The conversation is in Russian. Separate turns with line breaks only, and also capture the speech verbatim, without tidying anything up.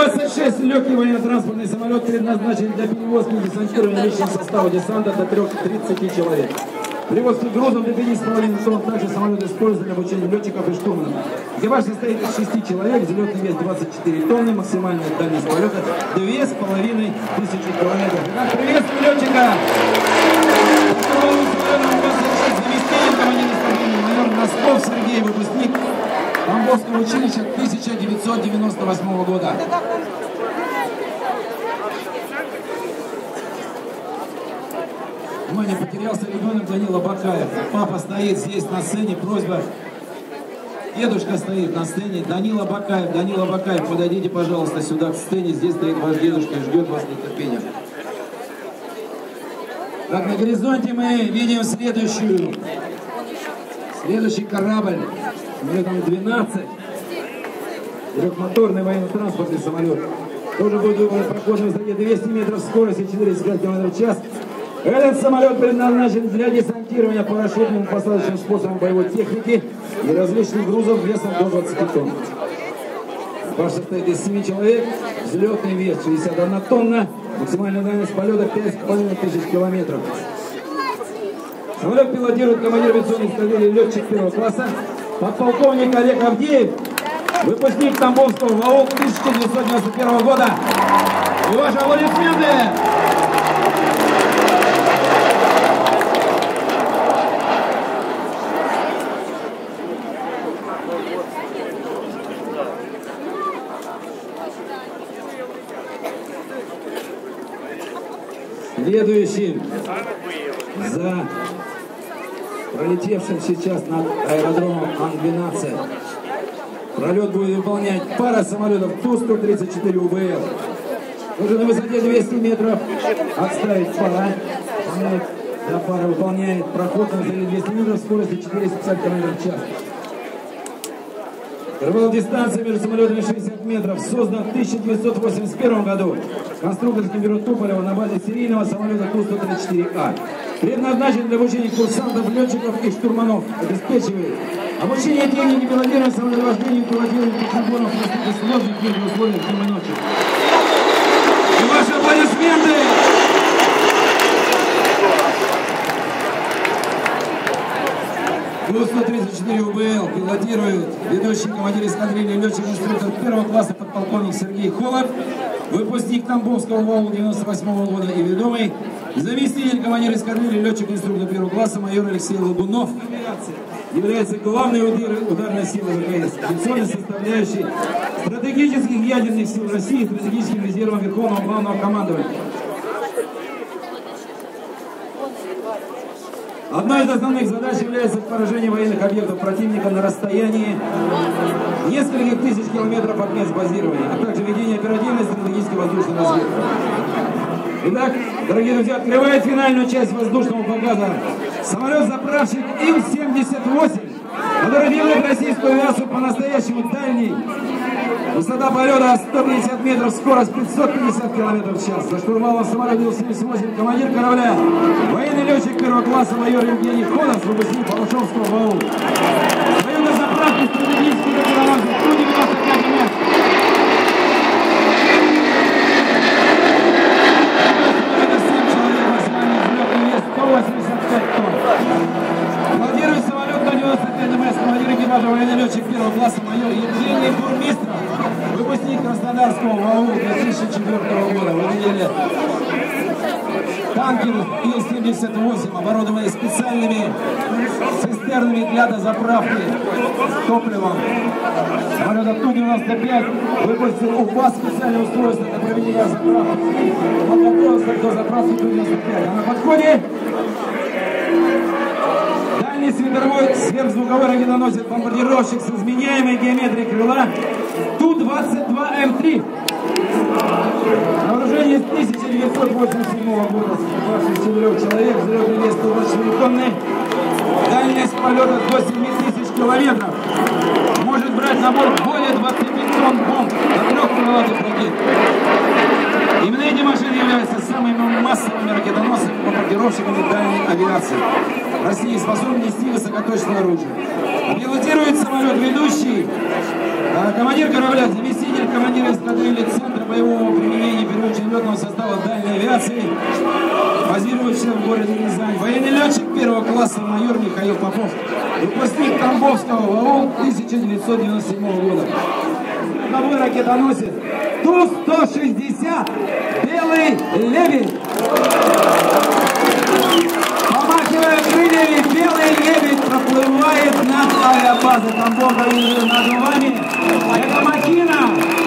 двадцать шесть легкий военно-транспортный самолет предназначен для перевозки и десантирования личного состава десанта до трёх-тридцати человек. Перевозки грузом до пяти с половиной тонн. Также самолет используется для обучения летчиков и штурманов. Экипаж состоит из шести человек, взлетный вес двадцать четыре тонны, максимальная дальность полета две с половиной тысячи километров. Итак, приветствую летчика! Майор Носков Сергей, выпускник Тамбовского училища тысяча девятьсот девяносто восьмого года. Внимание, потерялся ребенок Данила Бакаев. Папа стоит здесь на сцене, просьба. Дедушка стоит на сцене. Данила Бакаев, Данила Бакаев, подойдите, пожалуйста, сюда к сцене. Здесь стоит ваш дедушка и ждет вас нетерпением. Так, на горизонте мы видим следующую. Следующий корабль. Самолетом двенадцать. Трехмоторный военно-транспортный самолет. Тоже будет выполнен проход на высоте двести метров, скорости четыреста пятьдесят километров в час. Этот самолет предназначен для десантирования парашютным посадочным способом боевой техники и различных грузов весом до двадцати тонн. Экипаж состоит из семи человек, взлетный вес шестьдесят одна тонна, максимальная дальность полета пять с половиной тысяч километров. Самолет пилотирует командир авиационной эскадрильи, летчик первого класса, подполковник Олег Авдеев, выпускник Тамбовского ВАУ тысяча девятьсот девяносто первого года. И ваши аплодисменты! Следующим за пролетевшим сейчас над аэродромом Ан двенадцать пролет будет выполнять пара самолетов Ту сто тридцать четыре У Б Л. Уже на высоте двести метров отставить пара. Да, пара выполняет проход на высоте двести метров, скорости четыреста пятьдесят километров в час. Интервал дистанции между самолетами шестьдесят метров. Создан в тысяча девятьсот восемьдесят первом году конструкторским бюро Туполева на базе серийного самолета Ту сто тридцать четыре А. Предназначен для обучения курсантов, летчиков и штурманов. Обеспечивает обучение техники пилотирования, самолетовождения и пилотирования приборов в сложных метеоусловиях днем и ночью. И ваши аплодисменты! Ту сто тридцать четыре У Б Л пилотирует ведущий командир эскадрильи, летчик-инструктор первого класса подполковник Сергей Холод, выпускник Тамбовского ВАУ девяносто восьмого года и ведомый заместитель командира эскадрильи, летчик-инструктор первого класса майор Алексей Логунов. Является главной ударной силой В К С, авиационной составляющей стратегических ядерных сил России, стратегическим резервом Верховного Главного Командования. Одной из основных задач является поражение военных объектов противника на расстоянии нескольких тысяч километров от мест базирования, а также ведение оперативной стратегической воздушной разведки. Итак, дорогие друзья, открывает финальную часть воздушного показа самолет-заправщик Ил семьдесят восемь, который делает российскую авиацию по-настоящему дальней. Высота полета сто пятьдесят метров, скорость пятьсот пятьдесят километров в час. За штурвалом самолета Ил семьдесят восемь командир корабля, военный летчик первого класса майор Евгений Ходов, выпускник Балашовского ВАУ. Военной заправки стратегический докторант Ту девяносто пять М. сто восемьдесят пять тонн. Пилотирует самолет Ту девяносто пять М командир экипажа военный летчик первого класса майор Евгений Бурмистров, выпускник Краснодарского ВАУ две тысячи четвёртого года. Вы видели танкер Ил семьдесят восемь, оборудованный специальными цистернами для дозаправки топливом. Самолет Ту девяносто пять выпустил УФАС специальное устройство для проведения заправки. Подготовился к дозаправке Ту девяносто пять. А на подходе дальний световой сверхзвуковой ракетоносец бомбардировщик с изменяемой геометрией крыла Ту двадцать два М три. На вооружении с тысяча девятьсот восемьдесят седьмого года, с четырех человек, взлетный вес сто двадцать четыре тонны, дальность полета до семи тысяч километров. Может брать на борт более двадцати тонн бомб до трех крылатых ракет. Именно эти машины являются самыми массовыми ракетоносными бомбардировщиками дальней авиации. Россия способна нести высокоточное оружие. Пилотирует самолет ведущий командир корабля, заместитель командира эскадрильи центра боевого применения первого летного состава дальней авиации, базирующего в городе Рязань. Военный летчик первого класса майор Михаил Попов, выпускник Тамбовского ВАУ тысяча девятьсот девяносто седьмого года. Новый ракетоносец Ту сто шестьдесят «Белый лебедь». Помахивая крыльями, «Белый лебедь» проплывает над авиабазой Тамбова и над вами. Это махина.